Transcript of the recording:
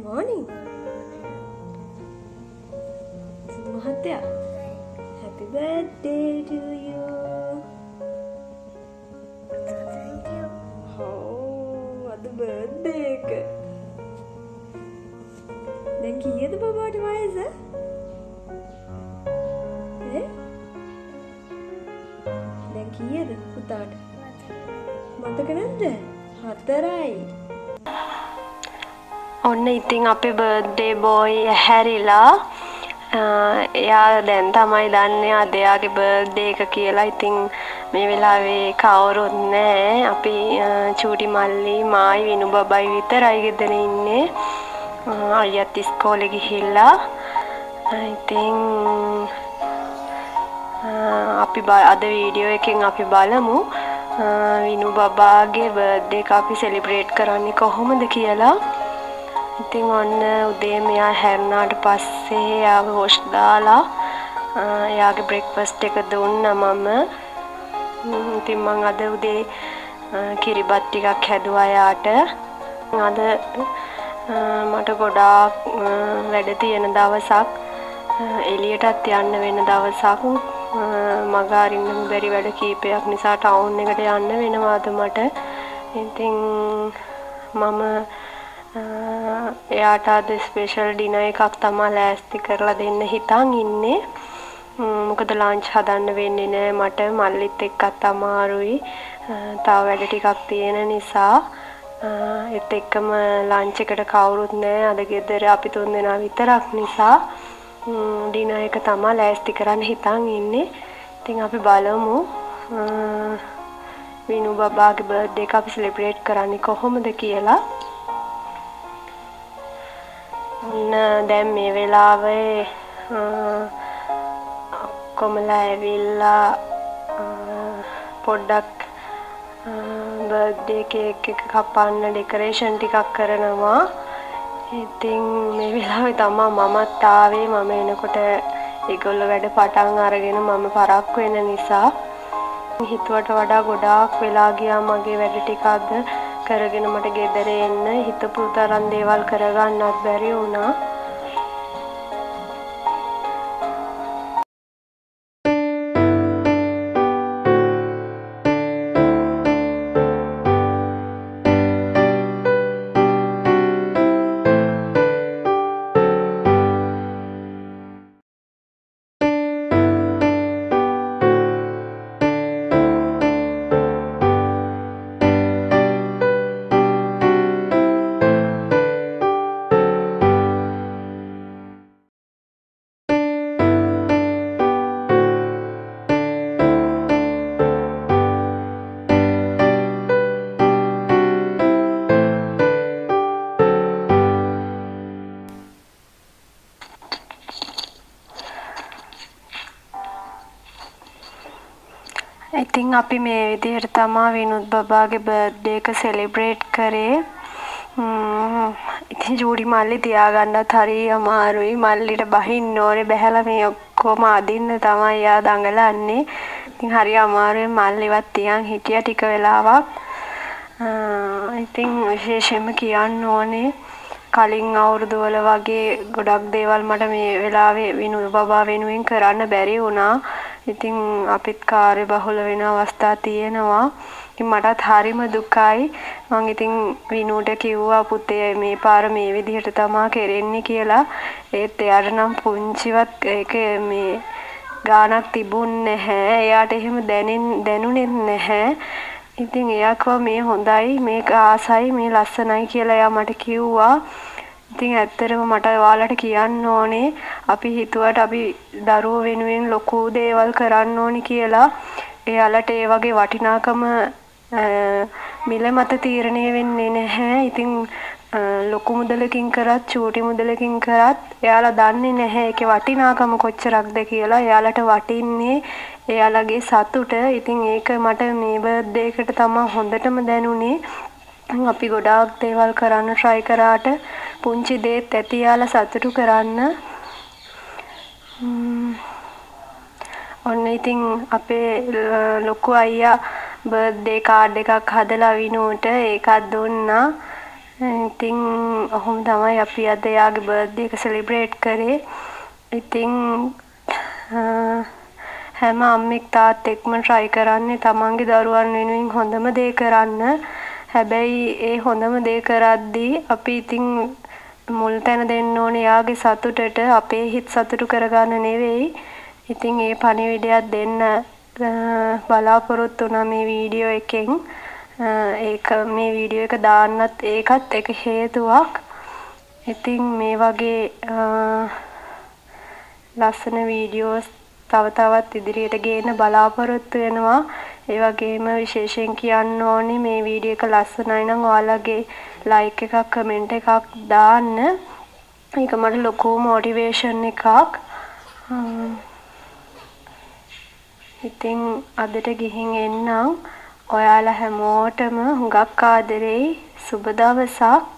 morning. Mahatya, happy birthday to you. Thank you. Oh, what the birthday එක. දැන් කීයද බබාට වයස? දැන් කීයද පුතාට? මතක නැද්ද? 4යි. ඔන්න ඉතින් අපේ බර්ත්ඩේ බෝයි හැරිලා එයා දැන් තමයි දන්නේ අද එයාගේ බර්ත්ඩේ එක කියලා. ඉතින් මේ වෙලාවේ කවුරුත් නැහැ. අපි චූටි මල්ලි මායි විනු බබයි විතරයි ගෙදර ඉන්නේ. අයියත් ඉස්කෝලේ ගිහිල්ලා. ඉතින් අපි අද වීඩියෝ එකෙන් අපි බලමු විනු බබාගේ බර්ත්ඩේ එක අපි සෙලිබ්‍රේට් කරන්නේ කොහොමද කියලා. ඉතින් ඔන්න උදේ මෙයා හැරුණාට පස්සේ එයාව වොෂ් දාලා එයාගේ බ්‍රෙක්ෆාස්ට් එක දුන්නා මම. ඉතින් මම අද උදේ කිරිබත් ටිකක් හැදුවා එයාට. අද මට ගොඩාක් වැඩ තියෙන දවසක්, එළියටත් යන්න වෙන දවසක්. මග අරින්න බැරි වැඩ කීපයක් නිසා ටවුන් එකට යන්න වෙනවා අද මට. ඉතින් මම එයාට අද ස්පෙෂල් ඩිනර් එකක් තමයි ලෑස්ති කරලා දෙන්න හිතන් ඉන්නේ. මොකද ලන්ච් හදන්න වෙන්නේ නෑ මට, මල්ලිත් එක්කත් අමාරුයි. තව වැඩ ටිකක් තියෙන නිසා ඒත් එක්කම ලන්ච් එකට කවුරුත් නෑ අද ගෙදර, අපි තුන් දෙනා විතරක් නිසා ඩිනර් එක තමයි ලෑස්ති කරන්න හිතන් ඉන්නේ. ඉතින් අපි බලමු විනු බබාගේ බර්ත්ඩේ එක අපි සෙලිබ්‍රේට් කරන්නේ කොහොමද කියලා. දැන් මේ වෙලාවේ ඔක්කොමලා ඇවිල්ලා පොඩ්ඩක් බර්ත්ඩේ කේක් එක කපන්න ඩෙකොරේෂන් ටිකක් කරනවා. ඉතින් මේ වෙලාවේ තමයි මමත් ආවේ. මම එනකොට ඒගොල්ලෝ වැඩ පටන් අරගෙන මම පරක්කු වෙන නිසා හිතුවට වඩා ගොඩාක් වෙලා ගියා මගේ වැඩ ටික අද කරගෙන මට ගෙදර එන්න. හිතපු තරම් දේවල් කරගන්නත් බැරි වුණා. ඉතින් අපි මේ විදිහට තමයි විනුත් බබාගේ බර්ත්ඩේ එක සෙලිබ්‍රේට් කරේ. ඉතින් ජූඩි මල්ලි තියාගන්නත් හරි අමාරුයි. මල්ලිට බහින්න ඕනේ, බැහැලා මේ ඔක්කොම අදින්න තමයි යා දඟලන්නේ. ඉතින් හරි අමාරුයි. මල්ලිවත් තියන් හිටියා ටික වෙලාවක්. ඉතින් විශේෂයෙන්ම කියන්න ඕනේ කලින් අවුරුදු වල වගේ ගොඩක් දේවල් මට මේ වෙලාවේ විනු බබා වෙනුවෙන් කරන්න බැරි වුණා. ඉතින් අපිත් කාර්ය බහුල වෙන අවස්ථා තියෙනවා. ඉතින් මටත් හරිම දුකයි. මං ඉතින් විනුට කිව්වා පුතේ මේ පාර මේ විදිහට තමයි කරෙන්නේ කියලා. ඒත් එයාට නම් පුංචිවත් ඒක මේ ගානක් තිබුණේ නැහැ. එයාට එහෙම දැනුනේ නැහැ. ඉතින් එයා කිව්වා මේ හොඳයි, මේක ආසයි, මේ ලස්සනයි කියලා එයා මට කිව්වා. ඉතින් ඇත්තටම මට ඔයාලට කියන්න ඕනේ අපි හිතුවට අපි දරුවෝ වෙනුවෙන් ලොකු දේවල් කරන්න ඕනි කියලා. එයාලට ඒ වගේ වටිනාකම මිල මත තීරණය වෙන්නේ නැහැ. ඉතින් ලොකු මුදලකින් කරත් චූටි මුදලකින් කරත් එයාලා දන්නේ නැහැ ඒකේ වටිනාකම කොච්චරක්ද කියලා. එයාලට වටින්නේ එයාලගේ සතුට. ඉතින් ඒක මට මේ බර්ත්ඩේ එකට තමයි හොඳටම දැනුනේ. අපි ගොඩාක් දේවල් කරන්න try කරාට පුංචි දේත් ඇති යාලා සතුටු කරන්න. ඔන්න ඉතින් අපේ ලොකු අයියා බර්ත්ඩේ කාඩ් එකක් හදලා විනුට ඒකත් දුන්නා. ඉතින් ඔහොම තමයි අපි අද යාගේ බර්ත්ඩේ එක සෙලිබ්‍රේට් කරේ. ඉතින් හැම අම්මෙක් තාත්තෙක්ම try කරන්නේ තමන්ගේ දරුවන් වෙනුවෙන් හොඳම දේ කරන්න. හැබැයි ඒ හොඳම දේ කරද්දී අපි ඉතින් මුල් තැන දෙන්න ඕනේ යාගේ සතුටට, අපේ හිත සතුටු කරගන්න නෙවෙයි. ඉතින් ඒ පණිවිඩයක් දෙන්න බලාපොරොත්තු වුණා මේ වීඩියෝ එකෙන්. ඒක මේ වීඩියෝ එක දාන්නත් ඒකත් එක හේතුවක්. ඉතින් මේ වගේ ලස්සන වීඩියෝස් තව තවත් ඉදිරියට ගේන්න බලාපොරොත්තු වෙනවා. ඒ වගේම විශේෂයෙන් කියන්න ඕනේ මේ වීඩියෝ එක ලස්සනයි නම් ඔයාලගේ ලයික් එකක් කමෙන්ට් එකක් දාන්න. ඒක මට ලොකු මොටිවේෂන් එකක්. ඉතින් අදට ගිහින් එන්නම්. ඔයාලා හැමෝටම හුඟක් ආදරෙයි. සුබ දවසක්.